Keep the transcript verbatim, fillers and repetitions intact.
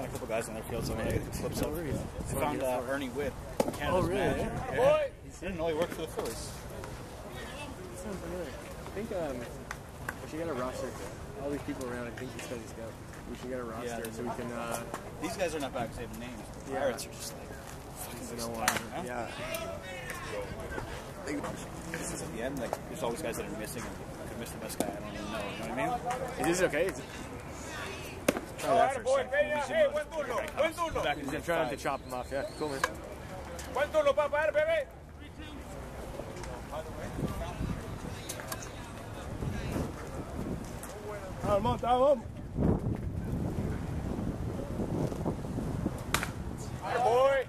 found a couple guys on their field, so I'm going to flip some. I found uh, Ernie Whitt, Canada's oh, really? manager. Yeah. Yeah. I didn't know he worked for the Phillies. Sounds familiar. I think um, we should get a roster. All these people around, I think these guys go. We should get a roster Yeah, so we can. Uh, these guys are not bad because they have names. The yeah. Pirates are just like fucking no no one. huh? Yeah. This is at the end. Like, there's always guys that are missing, and I could miss the best guy. I don't even know. You know what I mean? Is this okay? Is it... Try that for a second. I'm trying to chop him off. Yeah, cool man. Buen turno, papá, bebé. Vamos, vamos. Boy.